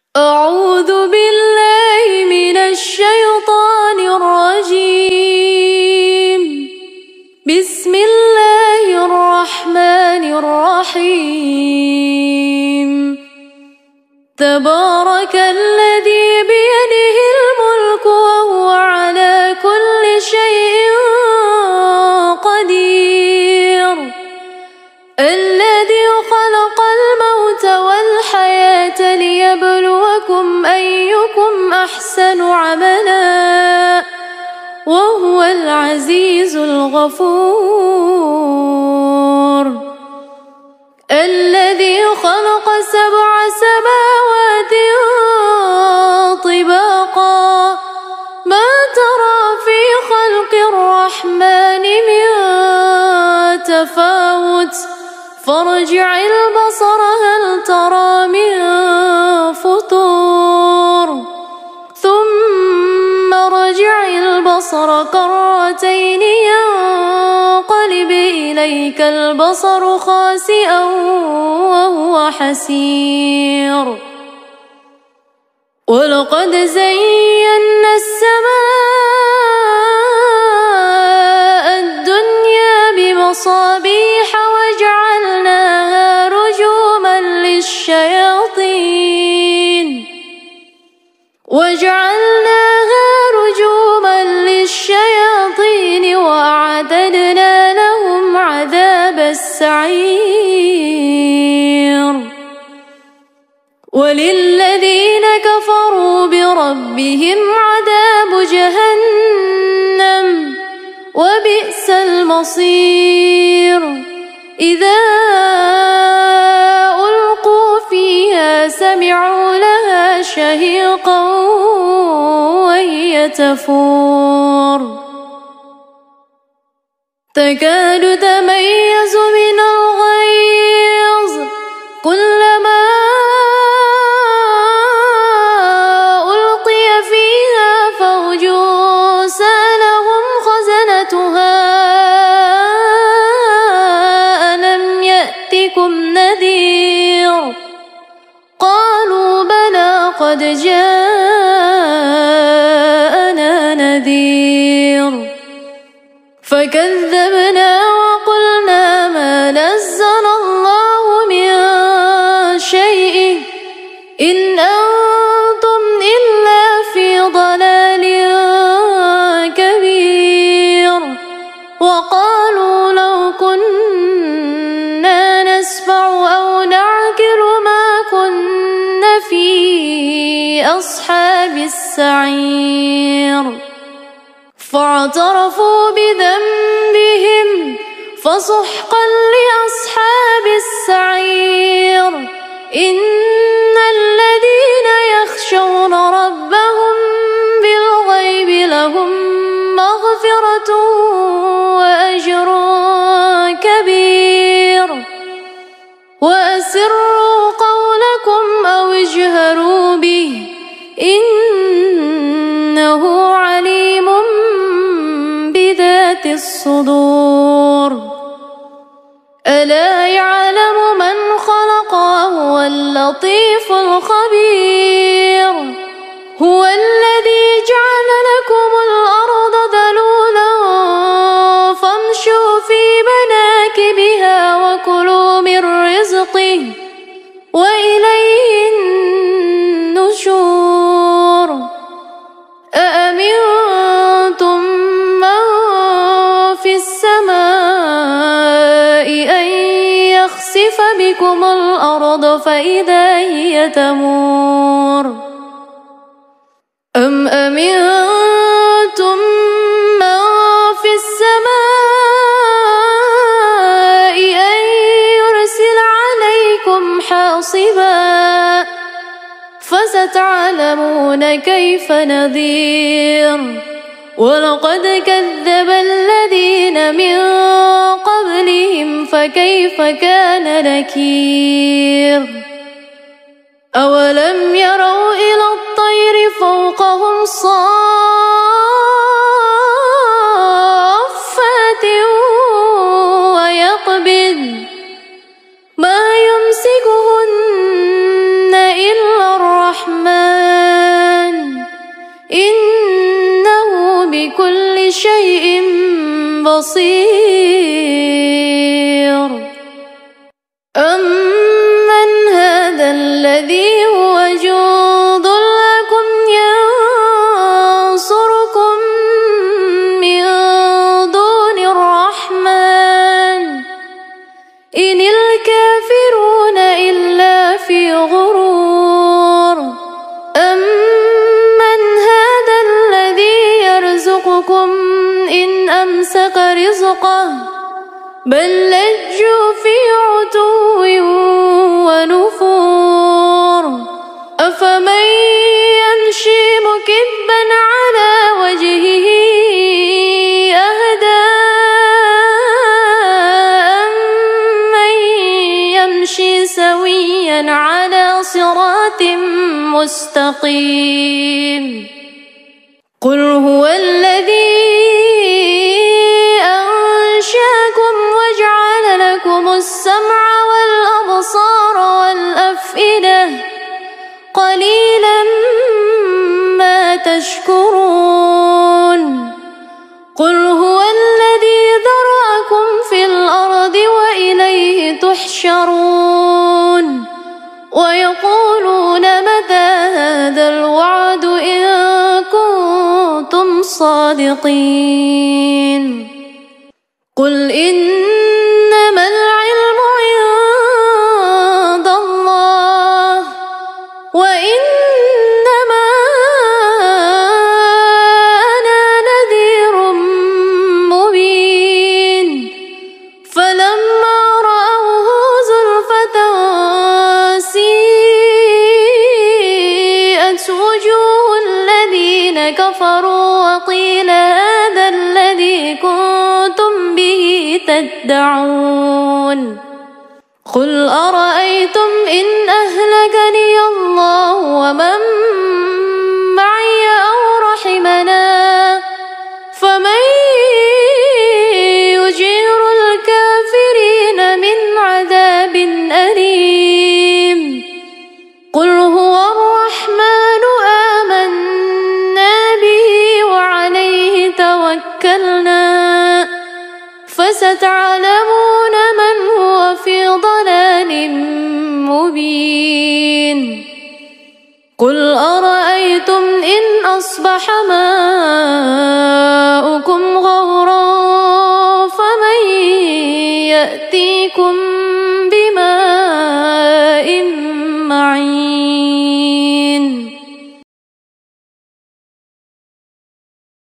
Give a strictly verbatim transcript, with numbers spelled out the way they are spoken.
أعوذ بالله من الشيطان الرجيم. بسم الله الرحمن الرحيم. تبارك الذي بيده الملك وهو على كل شيء قدير. الذي خلق الموت والحياة ليبلوكم أيكم أحسن عملا وهو العزيز الغفور. الذي خلق سبع سماوات طباقا ما ترى في خلق الرحمن من تفاوت فارجع البصر هل ترى من فطور ثم ارجع البصر كرتين ينقلب إليك البصر خاسئا وهو حسير. ولقد زينا السماء الدنيا بمصابيح وجعلناها رجوما للشياطين وجعلناها رجوما للشياطين وأعتدنا لهم عذاب السعير. وللذين كفروا بربهم عذاب جهنم وبئس المصير. إذا ألقوا فيها سمعوا لها شهيقا وهي تفور تكاد تميز من الغيظ كلما ألقي فيها فوج سألهم خزنتها ألم يأتكم نذير قالوا بلى قد جاءنا نذير فكذبنا وقلنا ما نزل الله من شيء إن أنتم إلا في ضلال كبير. وقالوا لو كنا نسمع أو نعقل ما كنا في أصحاب السعير. فاعترفوا بذنبهم فسحقا لأصحاب السعير. إن الذين يخشون ربهم بالغيب لهم مغفرة وأجر كبير. وأسروا قولكم أو اجهروا به إنه عليم بذات الصدور. ألا يعلم من خلق وهو اللطيف الخبير. هو الذي جعل لكم الأرض ذلولا فامشوا في مناكبها وكلوا من رزقه وإليه النشور. أأمنتم من في السماء أن يخسف بكم الأرض فإذا هي تمور أم أمنتم من في السماء أن يرسل عليكم حاصبا فستعلمون كيف نذير. ولقد كذب الذين من قبلهم فكيف كان نكير. أولم يروا إلى الطير فوقهم صافات ويقبض ما يمسكهن إلا الرحمن رزقه بل لجوا في عتو ونفور أفمن يمشي مكبا على وجهه أهدى أمن يمشي سويا على صراط مستقيم قل هو الذي أنشأكم وجعل لكم السمع والأبصار والأفئدة قليلا ما تشكرون قل هو الذي ذرأكم في الأرض وإليه تحشرون ويقولون متى هذا الوعد إن كنتم صادقين قل إنما العلم عند الله وإنما أنا نذير مبين فلما رأوه زلفة سيئت وجوه الذين كفروا وقيل هذا الذي كنتم به تدعون قل أرأيتم إن أهلكني الله ومن معي أو رحمنا فمن يجير الكافرين من عذاب أليم قل هو الرحمن آمنا به وعليه توكلنا فستعلمون من هو في ضلال مبين قل أرأيتم إن أصبح ماؤكم غورا فمن يأتيكم بماء معين